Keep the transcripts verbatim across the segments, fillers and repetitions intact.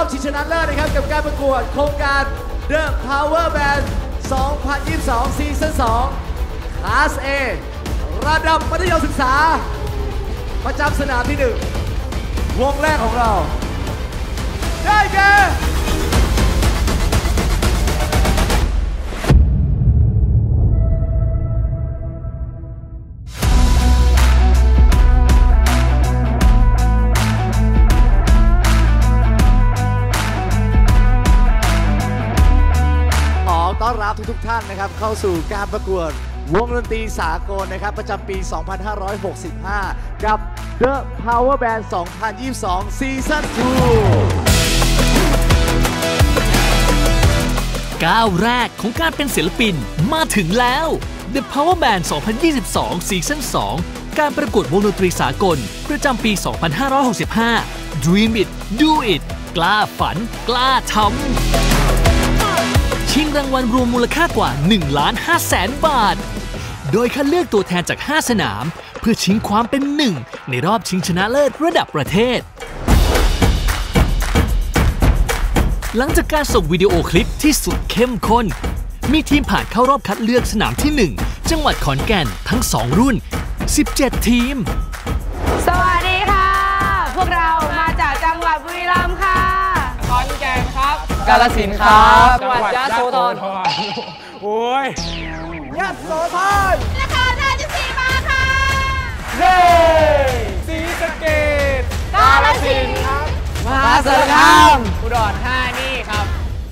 อบชิงชนะเลิศนะครับกับการประกวดโครงการ The Power Band สองพันยี่สิบสองซีซั่นสอง Class A ระดับมัธยมศึกษาประจำสนามที่หนึ่งวงแรกของเราได้แก่ต้อนรับทุกๆท่านนะครับเข้าสู่การประกวดวงดนตรีสากลนะครับประจำปี สองพันห้าร้อยหกสิบห้า กับ The Power Band สองพันยี่สิบสอง Season ทูก้าวแรกของการเป็นศิลปินมาถึงแล้ว The Power Band สองพันยี่สิบสอง Season สอง การประกวดวงดนตรีสากลประจำปี สองพันห้าร้อยหกสิบห้า Dream It Do It กล้าฝันกล้าทำชิงรางวัลรวมมูลค่ากว่า หนึ่งล้านห้าแสน บาท โดยคัดเลือกตัวแทนจาก ห้า สนามเพื่อชิงความเป็นหนึ่งในรอบชิงชนะเลิศระดับประเทศ หลังจากการส่งวิดีโอคลิปที่สุดเข้มข้นมีทีมผ่านเข้ารอบคัดเลือกสนามที่ หนึ่ง จังหวัดขอนแก่นทั้ง สอง รุ่น สิบเจ็ด ทีมสวัสดีค่ะพวกเรามาจากจังหวัดบุรีรัมย์ค่ะขอนแก่นครับกาฬสินธุ์ครับจังหวัดยะโสธรโอ้ยยะโสธรนครราชสีมาค่ะเฮ้ศรีสะเกษกาฬสินธุ์ครับมหาสารคามอุดรธานีครับ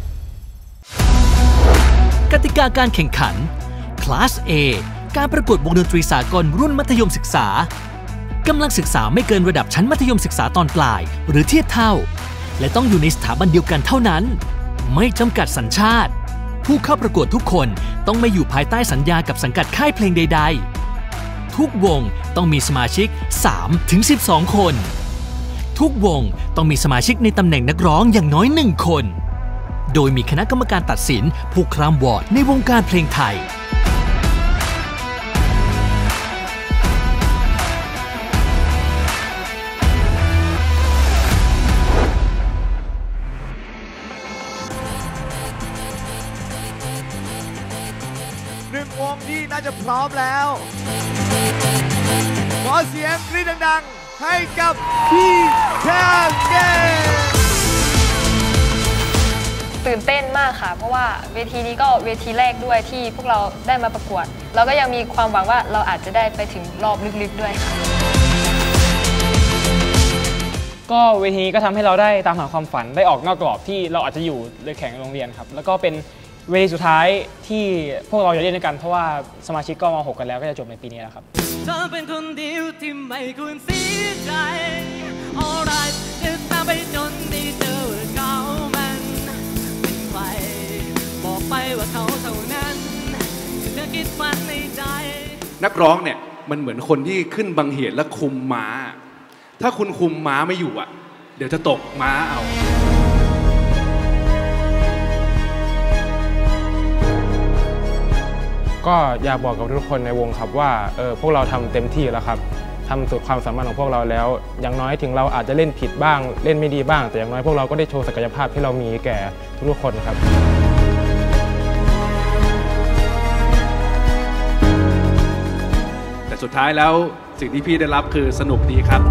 กติกาการแข่งขัน Class A การประกวดวงดนตรีสากลรุ่นมัธยมศึกษากำลังศึกษาไม่เกินระดับชั้นมัธยมศึกษาตอนปลายหรือเทียบเท่าและต้องอยู่ในสถาบันเดียวกันเท่านั้นไม่จำกัดสัญชาติผู้เข้าประกวดทุกคนต้องไม่อยู่ภายใต้สัญญากับสังกัดค่ายเพลงใดๆทุกวงต้องมีสมาชิก สามถึงสิบสอง คนทุกวงต้องมีสมาชิกในตำแหน่งนักร้องอย่างน้อยหนึ่งคนโดยมีคณะกรรมการตัดสินผู้คร่ำวอร์ดในวงการเพลงไทยหนึ่งวงที่น่าจะพร้อมแล้วขอเสียงกรี๊ดดังๆให้กับพี่แคมเกตื่นเต้นมากค่ะเพราะว่าเวทีนี้ก็เวทีแรกด้วยที่พวกเราได้มาประกวดเราก็ยังมีความหวังว่าเราอาจจะได้ไปถึงรอบลึกๆด้วยค่ะก็เวทีนี้ก็ทำให้เราได้ตามหาความฝันได้ออกนอกกรอบที่เราอาจจะอยู่ในแข่งโรงเรียนครับแล้วก็เป็นเวทีสุดท้ายที่พวกเราจะเล่นด้วยกันเพราะว่าสมาชิกก็มาหกกันแล้วก็จะจบในปีนี้แล้วครับเธอเป็นคนเดียวที่ไม่ควรเสียใจ Alright จะตามไปจนได้เจอเขามันเป็นใครบอกไปว่าเขาเท่านั้นเธอคิดฝันในใจนักร้องเนี่ยมันเหมือนคนที่ขึ้นบังเหียนและคุมม้าถ้าคุณคุมม้าไม่อยู่อ่ะเดี๋ยวจะตกม้าเอาก็อยากบอกกับทุกคนในวงครับว่าเออพวกเราทำเต็มที่แล้วครับทำสุดความสามารถของพวกเราแล้วอย่างน้อยถึงเราอาจจะเล่นผิดบ้างเล่นไม่ดีบ้างแต่อย่างน้อยพวกเราก็ได้โชว์ศักยภาพที่เรามีแก่ทุกคนครับแต่สุดท้ายแล้วสิ่งที่พี่ได้รับคือสนุกดีครับ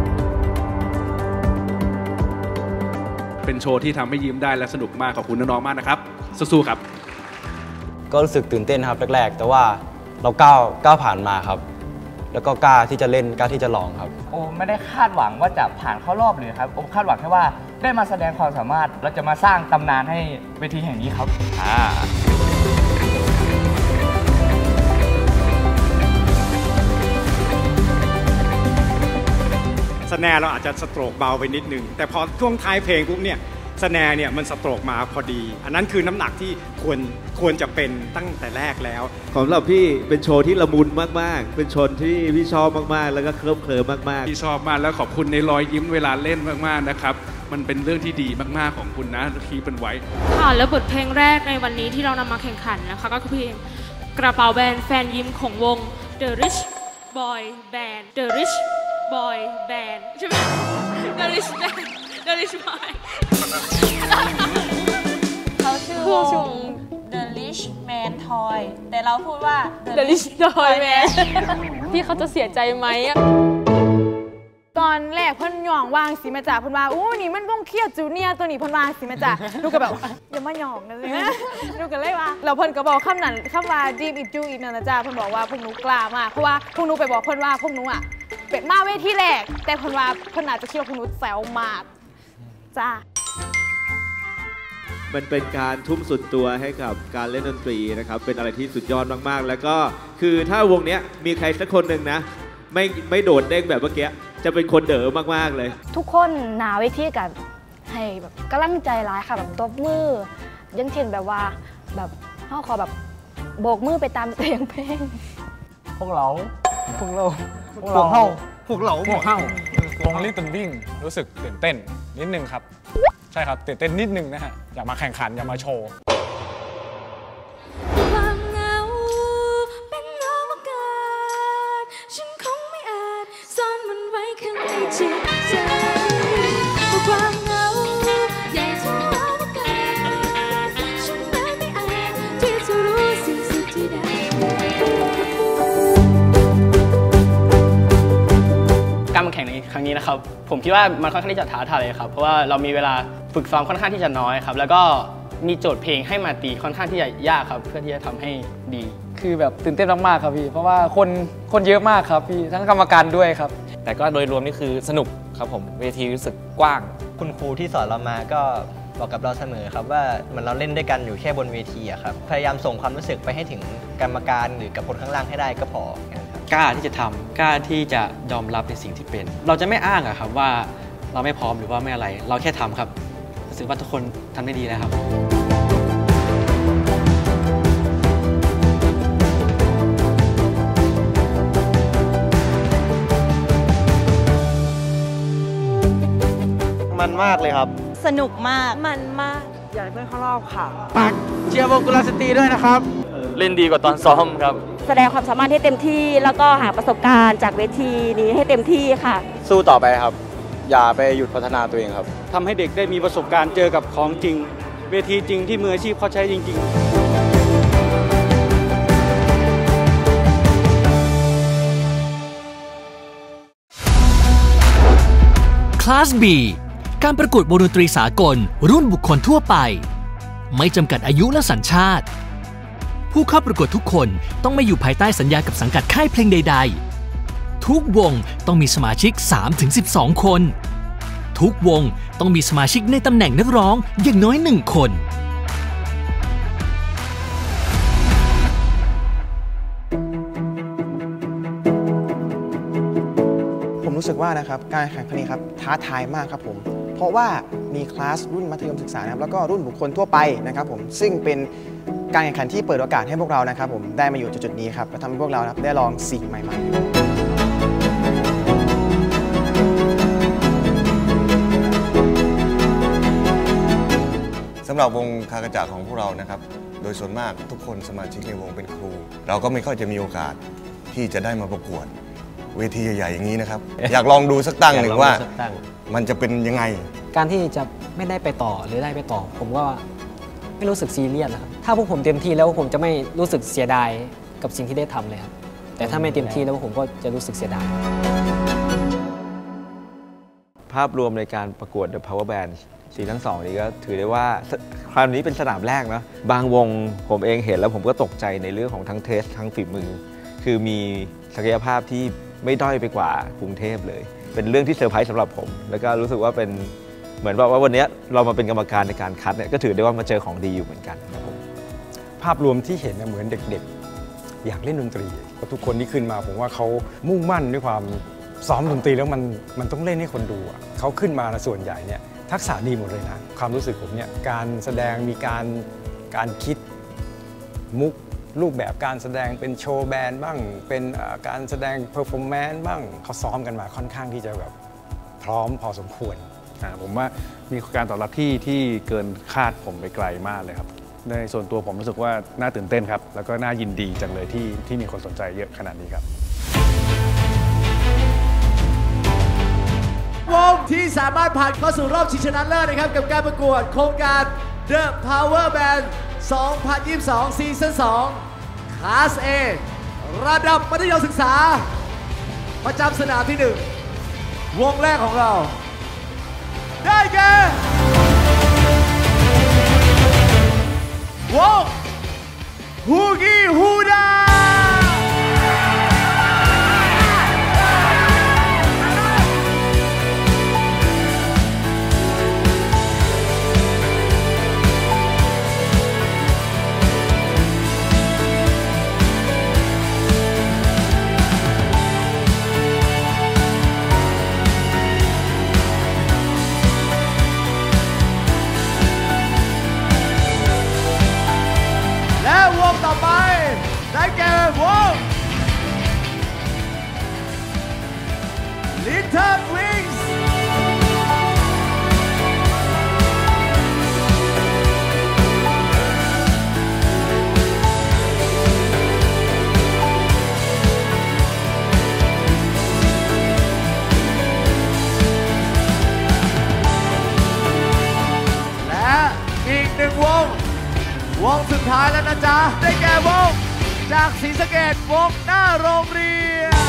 เป็นโชว์ที่ทำให้ยิ้มได้และสนุกมากขอบคุณน้องๆมากนะครับสู้ๆครับก็รู้สึกตื่นเต้นครับแรกๆแต่ว่าเราก้าวก้าวผ่านมาครับแล้วก็กล้าที่จะเล่นกล้าที่จะลองครับโอ้ไม่ได้คาดหวังว่าจะผ่านเข้ารอบเลยครับโอ้คาดหวังแค่ว่าได้มาแสดงความสามารถเราจะมาสร้างตำนานให้เวทีแห่งนี้ครับอ่าสแนร์เราอาจจะสโตรกเบาไปนิดนึงแต่พอช่วงท้ายเพลงปุ๊บเนี่ยสแนร์เนี่ยมันสโตรกมาพอดีอันนั้นคือน้ำหนักที่ควรควรจะเป็นตั้งแต่แรกแล้วสำหรับพี่เป็นโชว์ที่ละมุนมากๆเป็นโชว์ที่พี่ชอบมากๆแล้วก็เคลิ้มเคลิ้มมากๆพี่ชอบมากแล้วขอบคุณในรอยยิ้มเวลาเล่นมากๆนะครับมันเป็นเรื่องที่ดีมากๆของคุณนะคีเป็นไว้ค่ะแล้วบทเพลงแรกในวันนี้ที่เรานำมาแข่งขันนะคะก็คือเพลงกระเป๋าแบนแฟนยิ้มของวง The Rich Boy Band The Rich Boy Band ใช่ไหม The Rich Band Delish Boy เขาชื่อวง The Rich Man Toy แต่เราพูดว่า The Rich Toy Man พี่เขาจะเสียใจไหมตอนแรกเพิ่นหย่องวางสีมาจ่าเพิ่นว่าอู้นี่มันวงเคียวจูเนียตัวนี้เพิ่นวางสีมาจ่าดูก็แบบอย่ามาหย่องกันเลยนะดูกันเลยว่าเราเพิ่นก็บอกคำนั้นคำว่าดีมอิจูอีกนั่นนะจ้าเพิ่นบอกว่าพวกหนูกล้ามากเพราะว่าพวกหนูไปบอกเพิ่นว่าพวกหนูอ่ะเป็นมาเวทีแรกแต่เพิ่นว่าเพิ่นอาจจะคิดว่าพวกหนูแซวมากจ้ามันเป็นการทุ่มสุดตัวให้กับการเล่นดนตรีนะครับเป็นอะไรที่สุดยอดมากๆแล้วก็คือถ้าวงนี้มีใครสักคนหนึ่งนะไม่ไม่โดดเด้งแบบเมื่อกี้จะเป็นคนเด๋อมากๆเลยทุกคนหนาเวทีกันให้แบบกำลังใจร้ายค่ะแบบตบมือยังเช่นแบบว่าแบบเขาขอแบบโบกมือไปตามเสียงเพลงพวกเราพวกเราพวกเราเราพวกเราพวกเข้าวงลิตเติ้ลวิ่งรู้สึกตื่นเต้นนิดนึงครับใช่ครับตื่นเต้นนิดนึงนะฮะอย่ามาแข่งขันอย่ามาโชว์ความเหงาเป็นอวกาศฉันคงไม่อาจซ่อนมันไว้ข้างในจิตใจความเหงาใหญ่ทั่วอวกาศฉันแม้ไม่อาจที่จะรู้สิ่งสุดที่ได้การมาแข่งในครั้งนี้นะครับผมคิดว่ามันค่อนข้างที่จะท้าทายเลยครับเพราะว่าเรามีเวลาฝึกซ้อมค่อนข้างที่จะน้อยครับแล้วก็มีโจทย์เพลงให้มาตีค่อนข้างที่จะยากครับเพื่อที่จะทำให้ดีคือแบบตื่นเต้นมากๆครับพี่เพราะว่าคนคนเยอะมากครับพี่ทั้งกรรมการด้วยครับแต่ก็โดยรวมนี่คือสนุกครับผมเวทีรู้สึกกว้างคุณครูที่สอนเรามาก็บอกกับเราเสมอครับว่าเหมือนเราเล่นด้วยกันอยู่แค่บนเวทีอะครับพยายามส่งความรู้สึกไปให้ถึงกรรมการหรือกับคนข้างล่างให้ได้ก็พอกล้าที่จะทำกล้าที่จะยอมรับในสิ่งที่เป็นเราจะไม่อ้างอะครับว่าเราไม่พร้อมหรือว่าไม่อะไรเราแค่ทำครับรู้สึกว่าทุกคนทำได้ดีแล้วครับมันมากเลยครับสนุกมากมันมากอยากให้เพื่อนเข้ารอบค่ะฝากเชียร์วงกุลสตรีด้วยนะครับเล่นดีกว่าตอนซ้อมครับแสดงความสามารถให้เต็มที่แล้วก็หาประสบการณ์จากเวทีนี้ให้เต็มที่ค่ะสู้ต่อไปครับอย่าไปหยุดพัฒนาตัวเองครับทำให้เด็กได้มีประสบการณ์เจอกับของจริงเวทีจริงที่มืออาชีพเขาใช้จริงๆ คลาส B การประกวดวงดนตรีสากลรุ่นบุคคลทั่วไปไม่จำกัดอายุและสัญชาติผู้เข้าประกวดทุกคนต้องไม่อยู่ภายใต้สัญญากับสังกัดค่ายเพลงใดๆทุกวงต้องมีสมาชิก สามถึงสิบสอง คนทุกวงต้องมีสมาชิกในตำแหน่งนักร้องอย่างน้อยหนึ่งคนผมรู้สึกว่านะครับการแข่งขันนี้ครับท้าทายมากครับผมเพราะว่ามีคลาสรุ่นมัธยมศึกษานะครับแล้วก็รุ่นบุคคลทั่วไปนะครับผมซึ่งเป็นการแข่งขันที่เปิดโอกาสให้พวกเรานะครับผมได้มาอยู่จุดๆนี้ครับและทำให้พวกเราได้ลองสิ่งใหม่ๆสำหรับวงคากระจากของพวกเรานะครับโดยส่วนมากทุกคนสมาชิกในวงเป็นครูเราก็ไม่ค่อยจะมีโอกาสที่จะได้มาประกวดเวทีใหญ่ๆอย่างนี้นะครับ อยากลองดูสักตั้งหนึ่งว่ามันจะเป็นยังไงการที่จะไม่ได้ไปต่อหรือได้ไปต่อผมก็ไม่รู้สึกซีเรียสนะครับถ้าพวกผมเต็มที่แล้วผมจะไม่รู้สึกเสียดายกับสิ่งที่ได้ทำเลยครับแต่ถ้าไม่เต็มที่แล้วผมก็จะรู้สึกเสียดายภาพรวมในการประกวด The Power Band ซีซั่นสองนี้ก็ถือได้ว่าคราวนี้เป็นสนามแรกนะบางวงผมเองเห็นแล้วผมก็ตกใจในเรื่องของทั้งเทสทั้งฝีมือคือมีศักยภาพที่ไม่ด้อยไปกว่ากรุงเทพเลยเป็นเรื่องที่เซอร์ไพรส์สำหรับผมแล้วก็รู้สึกว่าเป็นเหมือนว่าวันนี้เรามาเป็นกรรมการในการคัดเนี่ยก็ถือได้ว่ามาเจอของดีอยู่เหมือนกันครับผมภาพรวมที่เห็นเหมือนเด็กๆอยากเล่นดนตรีทุกคนที่ขึ้นมาผมว่าเขามุ่งมั่นด้วยความซ้อมดนตรีแล้วมันมันต้องเล่นให้คนดูเขาขึ้นมาส่วนใหญ่เนี่ยทักษะดีหมดเลยนะความรู้สึกผมเนี่ยการแสดงมีการการคิดมุกรูปแบบการแสดงเป็นโชว์แบนด์บ้างเป็นการแสดงเพอร์ฟอร์แมนซ์บ้างเขาซ้อมกันมาค่อนข้างที่จะแบบพร้อมพอสมควรผมว่ามีการตอบรับที่ที่เกินคาดผมไปไกลมากเลยครับในส่วนตัวผมรู้สึกว่าน่าตื่นเต้นครับแล้วก็น่ายินดีจังเลยที่ที่มีคนสนใจเยอะขนาดนี้ครับวงที่สามารถผ่านเข้าสู่รอบชิงชนะเลิศนะครับกับการประกวดโครงการ The Power Band สองพันยี่สิบสองซีซั่นสองคลาส A ระดับมัธยมศึกษาประจำสนามที่หนึ่งวงแรกของเราได้แก่วงฮูกี้ฮูดาต่อไปได้แก่วง Little Wings และอีกหนึ่งวงวงสุดท้ายแล้วนะจ๊ะได้แก่วงจากศรีสะเกษวงหน้าโรงเรียน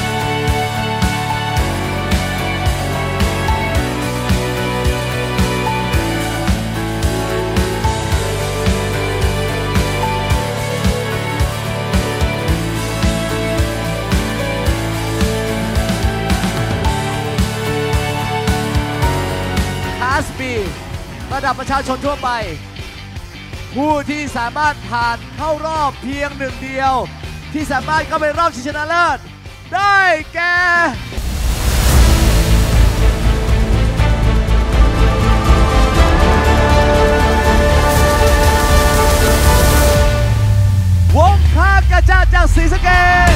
คลาส B ระดับประชาชนทั่วไปผู้ที่สามารถผ่านเข้ารอบเพียงหนึ่งเดียวที่สามารถเข้าไปรอบชิงชนะเลิศได้แก่วงคากระจาดจากศรีสะเกษ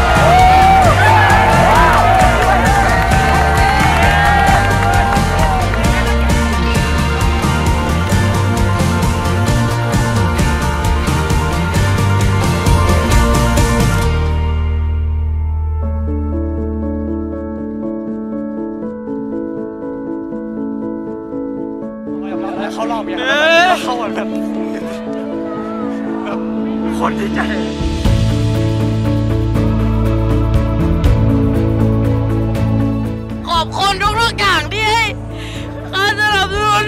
เข้ารอบอย่างเข้าแบบแบบคนดีใจขอบคุณทุกๆอย่างที่ให้การสนับสนุน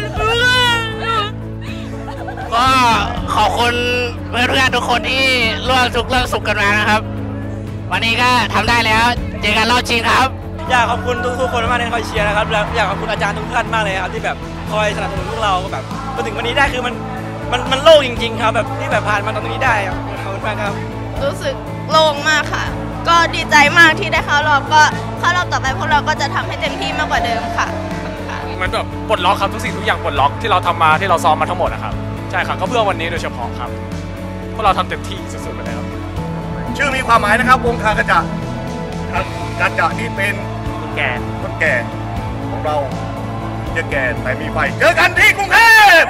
ก็ขอบคุณเพื่อนๆทุกคนที่ร่วมทุกข์ร่วมสุขกันมานะครับวันนี้ก็ทำได้แล้วเจอกันรอบชิงครับอยากขอบคุณทุกๆคนมากที่คอยเชียร์นะครับแล้วอยากขอบคุณอาจารย์ทุกท่านมากเลยครับที่แบบคอยสนับสนุนพวกเราแบบมาถึงวันนี้ได้คือมันมันมันโล่งจริงๆครับแบบที่แบบผ่านมาตรงนี้ได้ครับขอบคุณมากครับรู้สึกโล่งมากค่ะก็ดีใจมากที่ได้เข้ารอบก็เข้ารอบต่อไปพวกเราก็จะทำให้เต็มที่มากกว่าเดิมค่ะมันแบบปลดล็อกครับทุกสิ่งทุกอย่างปลดล็อกที่เราทำมาที่เราซ้อมมาทั้งหมดนะครับใช่ครับก็เพื่อวันนี้โดยเฉพาะครับพวกเราทำเต็มที่สุดๆไปเลยครับชื่อมีความหมายนะครับวงคากระจะกระจะนี่เป็นคนแก่คนแก่ของเราจะแก่แต่มีไฟเจอกันที่กรุงเทพ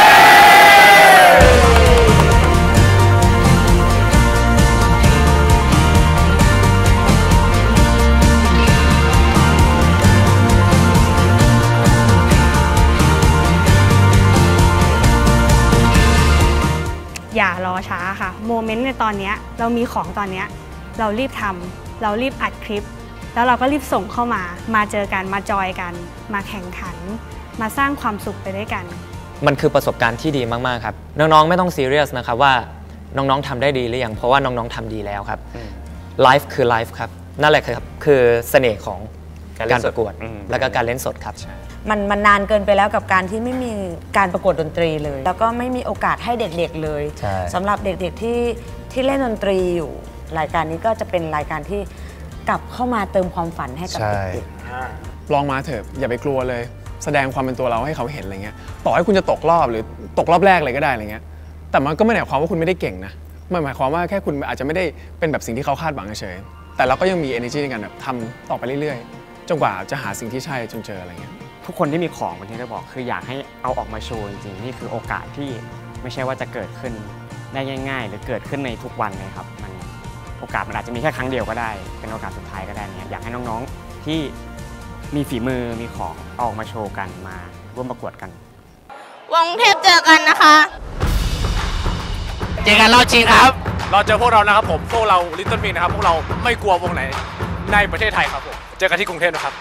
อย่ารอช้าค่ะโมเมนต์ในตอนนี้เรามีของตอนนี้เรารีบทำเรารีบอัดคลิปแล้วเราก็รีบส่งเข้ามามาเจอกันมาจอยกันมาแข่งขันมาสร้างความสุขไปด้วยกันมันคือประสบการณ์ที่ดีมากๆครับน้องๆไม่ต้องซีเรียสนะครับว่าน้องๆทำได้ดีหรือยังเพราะว่าน้องๆทำดีแล้วครับไลฟ์คือไลฟ์ครับนั่นแหละครับคือเสน่ห์ของการประกวดและก็การเล่นสดครับมันมันนานเกินไปแล้วกับการที่ไม่มีการประกวดดนตรีเลยแล้วก็ไม่มีโอกาสให้เด็กๆเลยสำหรับเด็กๆที่ที่เล่นดนตรีอยู่รายการนี้ก็จะเป็นรายการที่กลับเข้ามาเติมความฝันให้กับเด็กๆลองมาเถอะอย่าไปกลัวเลยแสดงความเป็นตัวเราให้เขาเห็นอะไรเงี้ยต่อให้คุณจะตกรอบหรือตกรอบแรกเลยก็ได้อะไรเงี้ยแต่มันก็ไม่ได้หมายความว่าคุณไม่ได้เก่งนะมันหมายความว่าแค่คุณอาจจะไม่ได้เป็นแบบสิ่งที่เขาคาดหวังเฉยแต่เราก็ยังมี energy ในการแบบทำต่อไปเรื่อยๆจนกว่าจะหาสิ่งที่ใช่จนเจออะไรเงี้ยทุกคนที่มีของวันที่ได้บอกคืออยากให้เอาออกมาโชว์จริงๆนี่คือโอกาสที่ไม่ใช่ว่าจะเกิดขึ้นได้ง่ายๆหรือเกิดขึ้นในทุกวันเลยครับมันโอกาสมันอาจจะมีแค่ครั้งเดียวก็ได้เป็นโอกาสสุดท้ายก็ได้เนี่ยอยากให้น้องๆที่มีฝีมือมีของออกมาโชว์กันมาร่วมประกวดกันวงเทพเจอกันนะคะเจอกันรอบชิงครับเราเจอพวกเรานะครับผมพวกเราลิตเติ้ลมิกนะครับพวกเราไม่กลัววงไหนในประเทศไทยครับผมเจอกันที่กรุงเทพนะครับ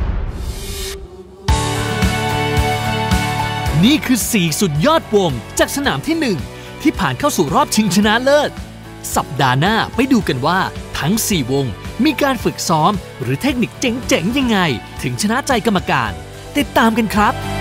นี่คือสี่สุดยอดวงจากสนามที่หนึ่งที่ผ่านเข้าสู่รอบชิงชนะเลิศสัปดาห์หน้าไปดูกันว่าทั้งสี่วงมีการฝึกซ้อมหรือเทคนิคเจ๋งๆยังไงถึงชนะใจกรรมการติดตามกันครับ